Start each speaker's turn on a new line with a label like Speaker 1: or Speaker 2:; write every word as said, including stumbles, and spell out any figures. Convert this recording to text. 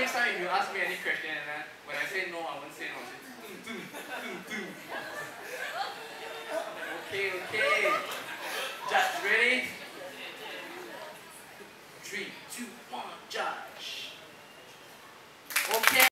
Speaker 1: next time if you ask me any question and then when I say no, I won't say no. I'll say, "Tum, tum, tum, tum." Okay, okay. Judge, ready? Three, two, one, judge. Okay.